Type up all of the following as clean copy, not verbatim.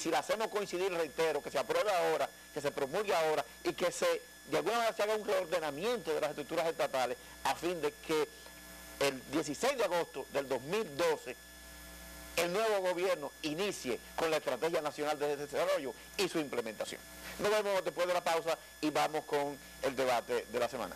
Si la hacemos coincidir, reitero, que se apruebe ahora, que se promulgue ahora y que de alguna manera se haga un reordenamiento de las estructuras estatales a fin de que el 16 de agosto del 2012 el nuevo gobierno inicie con la Estrategia Nacional de Desarrollo y su implementación. Nos vemos después de la pausa y vamos con el debate de la semana.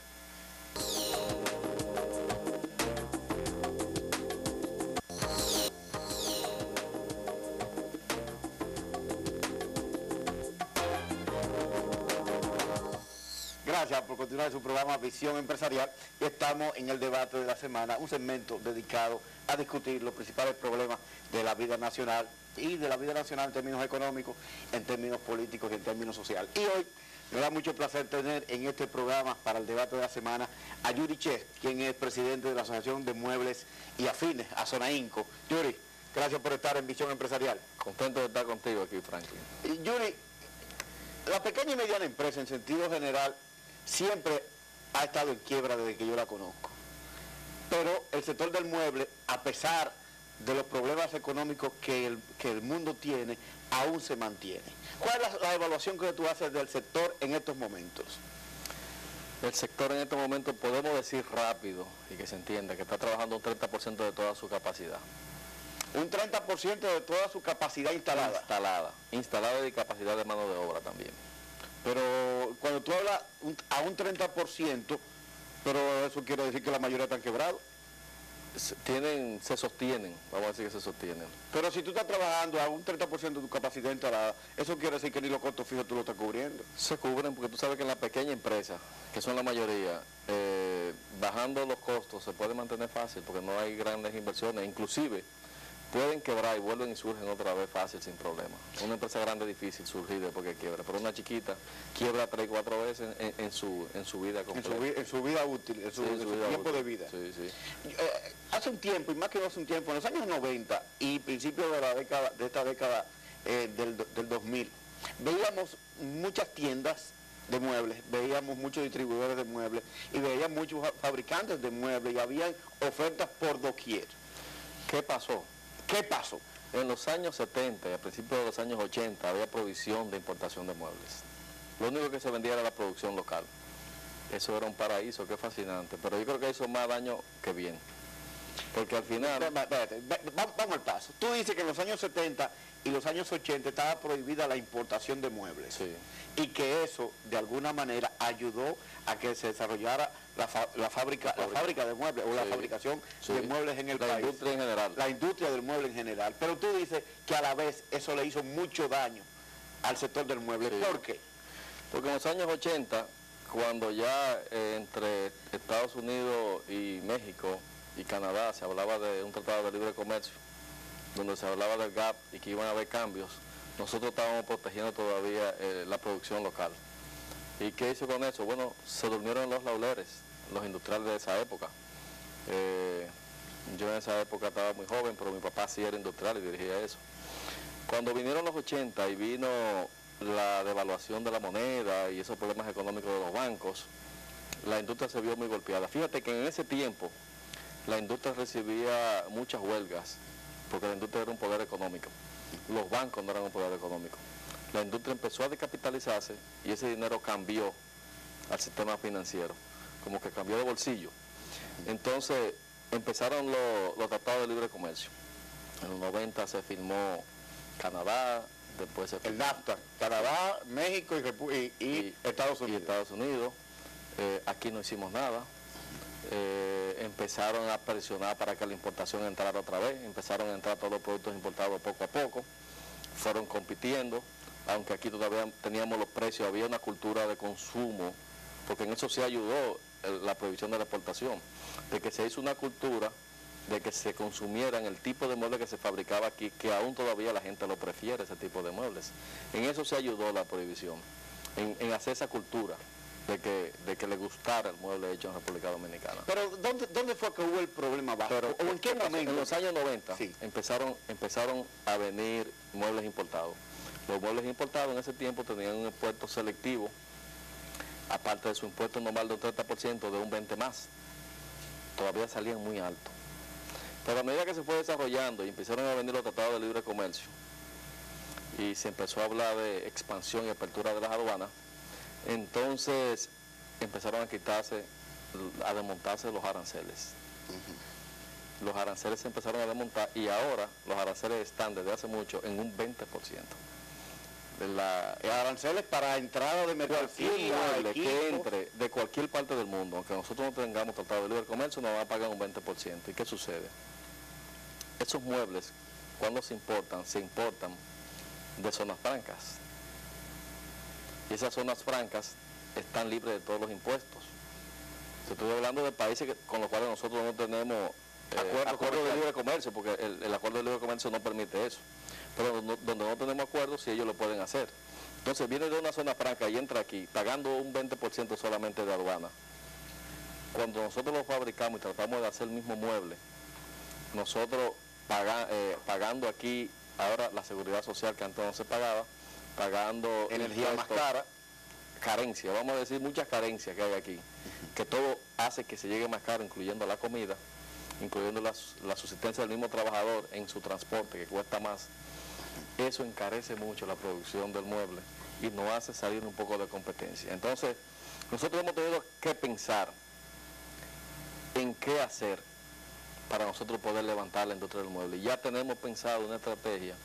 Gracias por continuar en su programa Visión Empresarial. Y estamos en el debate de la semana, un segmento dedicado a discutir los principales problemas de la vida nacional y de la vida nacional en términos económicos, en términos políticos y en términos sociales. Y hoy me da mucho placer tener en este programa para el debate de la semana a Yuri Ches, quien es presidente de la Asociación de Muebles y Afines, Asonainco. Yuri, gracias por estar en Visión Empresarial. Contento de estar contigo aquí, Franklin. Yuri, la pequeña y mediana empresa en sentido general siempre ha estado en quiebra desde que yo la conozco. Pero el sector del mueble, a pesar de los problemas económicos que el mundo tiene, aún se mantiene. ¿Cuál es la evaluación que tú haces del sector en estos momentos? El sector en estos momentos, podemos decir rápido y que se entienda, que está trabajando un 30% de toda su capacidad. Un 30% de toda su capacidad instalada. Instalada y capacidad de mano de obra también. Pero cuando tú hablas a un 30%, pero eso quiere decir que la mayoría están quebrados. Se sostienen, vamos a decir que se sostienen. Pero si tú estás trabajando a un 30% de tu capacidad instalada, eso quiere decir que ni los costos fijos tú lo estás cubriendo. Se cubren porque tú sabes que en la pequeña empresa, que son la mayoría, bajando los costos se puede mantener fácil porque no hay grandes inversiones, inclusive pueden quebrar y vuelven y surgen otra vez fácil, sin problema. Una empresa grande es difícil surgir después que quiebra, pero una chiquita quiebra 3 o 4 veces en su vida completa. En su vida útil, en su tiempo de vida. Sí, sí. Hace un tiempo, y más que hace un tiempo, en los años 90 y principios de esta década del 2000, veíamos muchas tiendas de muebles, veíamos muchos distribuidores de muebles y veíamos muchos fabricantes de muebles y había ofertas por doquier. ¿Qué pasó? En los años 70 y a principios de los años 80 había provisión de importación de muebles. Lo único que se vendía era la producción local. Eso era un paraíso, qué fascinante. Pero yo creo que hizo más daño que bien. Porque al final... Espérate, vamos al paso. Tú dices que en los años 70 y los años 80 estaba prohibida la importación de muebles. Sí. Y que eso, de alguna manera, ayudó a que se desarrollara la fábrica de muebles, o la fabricación de muebles en el país. La industria en general. La industria del mueble en general. Pero tú dices que a la vez eso le hizo mucho daño al sector del mueble. Sí. ¿Por qué? Porque en los años 80, cuando ya entre Estados Unidos y México y Canadá se hablaba de un tratado de libre comercio, donde se hablaba del GAP y que iban a haber cambios, nosotros estábamos protegiendo todavía la producción local. ¿Y qué hizo con eso? Bueno, se durmieron los laureles, los industriales de esa época. Yo en esa época estaba muy joven, pero mi papá sí era industrial y dirigía eso. Cuando vinieron los 80 y vino la devaluación de la moneda y esos problemas económicos de los bancos, la industria se vio muy golpeada. Fíjate que en ese tiempo la industria recibía muchas huelgas, porque la industria era un poder económico. Los bancos no eran un poder económico. La industria empezó a descapitalizarse y ese dinero cambió al sistema financiero, como que cambió de bolsillo. Entonces empezaron los tratados de libre comercio. En los 90 se firmó Canadá, después se firmó el NAFTA, Canadá, México y Estados Unidos. Y Estados Unidos. Aquí no hicimos nada. Empezaron a presionar para que la importación entrara otra vez, empezaron a entrar todos los productos importados poco a poco, fueron compitiendo, aunque aquí todavía teníamos los precios, había una cultura de consumo, porque en eso sí ayudó la prohibición de la exportación, de que se hizo una cultura de que se consumieran el tipo de muebles que se fabricaba aquí, que aún todavía la gente lo prefiere, ese tipo de muebles. En eso se ayudó la prohibición, en hacer esa cultura de que le gustara el mueble hecho en República Dominicana. Pero ¿dónde fue que hubo el problema básico? ¿O en qué momento? En los años 90 sí. empezaron a venir muebles importados. Los muebles importados en ese tiempo tenían un impuesto selectivo, aparte de su impuesto normal de un 30%, de un 20% más. Todavía salían muy altos. Pero a medida que se fue desarrollando y empezaron a venir los tratados de libre comercio, y se empezó a hablar de expansión y apertura de las aduanas, entonces empezaron a quitarse, a desmontarse los aranceles. Los aranceles se empezaron a desmontar y ahora los aranceles están desde hace mucho en un 20%. Aranceles para entrada de mercancía, cualquier mueble que entre de cualquier parte del mundo, aunque nosotros no tengamos tratado de libre comercio, nos va a pagar un 20%. ¿Y qué sucede? Esos muebles, cuando se importan de zonas francas. Y esas zonas francas están libres de todos los impuestos. Estoy hablando de países con los cuales nosotros no tenemos acuerdo de libre comercio, porque el acuerdo de libre comercio no permite eso. Pero donde no tenemos acuerdos, sí ellos lo pueden hacer. Entonces viene de una zona franca y entra aquí, pagando un 20% solamente de aduana. Cuando nosotros lo fabricamos y tratamos de hacer el mismo mueble, nosotros pagando aquí ahora la seguridad social que antes no se pagaba, pagando energía más cara, carencia, vamos a decir muchas carencias que hay aquí, que todo hace que se llegue más caro, incluyendo la comida, incluyendo la subsistencia del mismo trabajador en su transporte, que cuesta más. Eso encarece mucho la producción del mueble y nos hace salir un poco de competencia. Entonces, nosotros hemos tenido que pensar en qué hacer para nosotros poder levantar la industria del mueble. Ya tenemos pensado una estrategia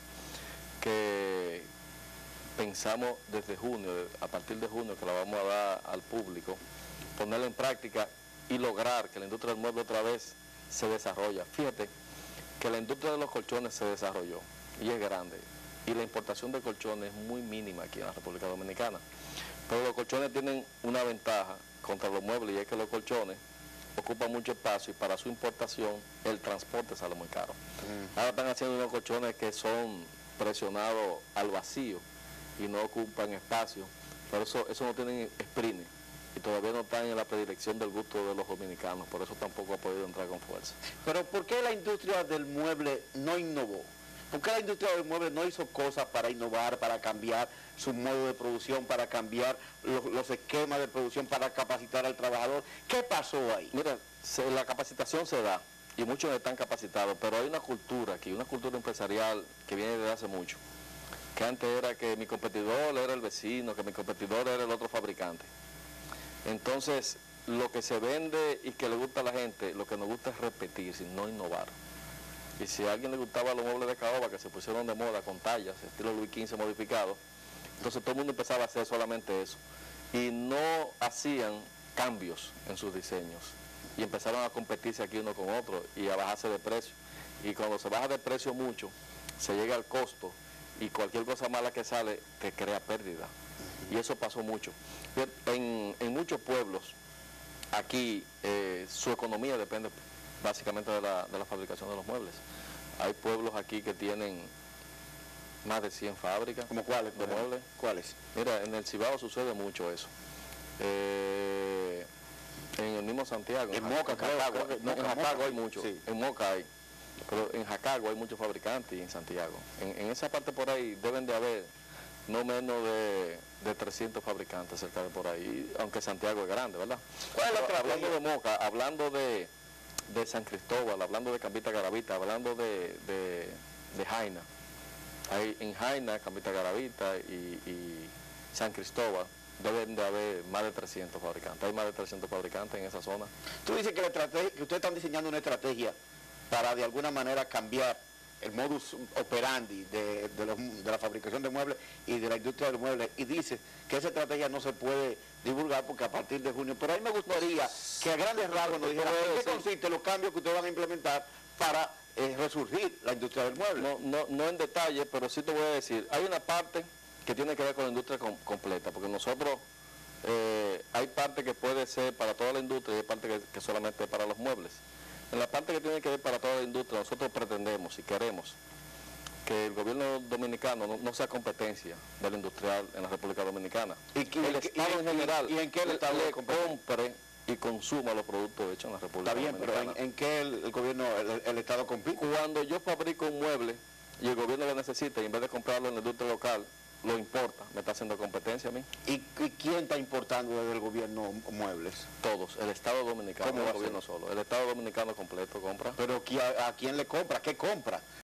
que pensamos desde junio, a partir de junio, que la vamos a dar al público, ponerla en práctica y lograr que la industria del mueble otra vez se desarrolle. Fíjate que la industria de los colchones se desarrolló y es grande, y la importación de colchones es muy mínima aquí en la República Dominicana, pero los colchones tienen una ventaja contra los muebles, y es que los colchones ocupan mucho espacio y para su importación el transporte sale muy caro. Ahora están haciendo unos colchones que son presionados al vacío y no ocupan espacio, pero eso no tienen sprint y todavía no están en la predilección del gusto de los dominicanos, por eso tampoco ha podido entrar con fuerza. Pero ¿por qué la industria del mueble no innovó? ¿Por qué la industria del mueble no hizo cosas para innovar, para cambiar su modo de producción, para cambiar los esquemas de producción, para capacitar al trabajador? ¿Qué pasó ahí? Mira, la capacitación se da y muchos están capacitados, pero hay una cultura aquí, una cultura empresarial que viene desde hace mucho, que antes era que mi competidor era el vecino, que mi competidor era el otro fabricante. Entonces, lo que se vende y que le gusta a la gente, lo que nos gusta es repetir, sin no innovar. Y si a alguien le gustaba los muebles de caoba que se pusieron de moda con tallas, estilo Luis XV modificado, entonces todo el mundo empezaba a hacer solamente eso. Y no hacían cambios en sus diseños. Y empezaron a competirse aquí uno con otro y a bajarse de precio. Y cuando se baja de precio mucho, se llega al costo y cualquier cosa mala que sale te crea pérdida. Y eso pasó mucho. En muchos pueblos, aquí su economía depende básicamente de la fabricación de los muebles. Hay pueblos aquí que tienen más de 100 fábricas. ¿Como cuáles? De muebles. ¿Cuáles? Mira, en el Cibao sucede mucho eso. En el mismo Santiago. En Moca, Jacagua. En Jacagua hay mucho. Sí. En Moca hay. Pero en Jacagua hay muchos fabricantes y en Santiago. En esa parte por ahí deben de haber no menos de 300 fabricantes cerca de por ahí, aunque Santiago es grande, ¿verdad? Hablando de Moca, hablando de San Cristóbal, hablando de Cambita Garavita, hablando de Jaina. Hay en Jaina, Cambita Garavita y San Cristóbal deben de haber más de 300 fabricantes. Hay más de 300 fabricantes en esa zona. Tú dices que ustedes están diseñando una estrategia para de alguna manera cambiar el modus operandi de la fabricación de muebles y de la industria del mueble, y dice que esa estrategia no se puede divulgar porque a partir de junio, pero a mí me gustaría que a grandes rasgos nos dijeran en qué consisten los cambios que ustedes van a implementar para resurgir la industria del mueble. No en detalle, pero sí te voy a decir, hay una parte que tiene que ver con la industria completa, porque nosotros hay parte que puede ser para toda la industria y hay parte que solamente es para los muebles. En la parte que tiene que ver para toda la industria, nosotros pretendemos y queremos que el gobierno dominicano no sea competencia del industrial en la República Dominicana. El Estado en general ¿Y en qué el Estado le compre y consuma los productos hechos en la República Dominicana. Está bien, pero ¿en qué el gobierno, el Estado compite? Cuando yo fabrico un mueble y el gobierno lo necesita y en vez de comprarlo en la industria local, lo importa, me está haciendo competencia a mí. ¿Y quién está importando desde el gobierno muebles? Todos, el Estado Dominicano, no el gobierno solo. El Estado Dominicano completo compra. ¿Pero a quién le compra? ¿Qué compra?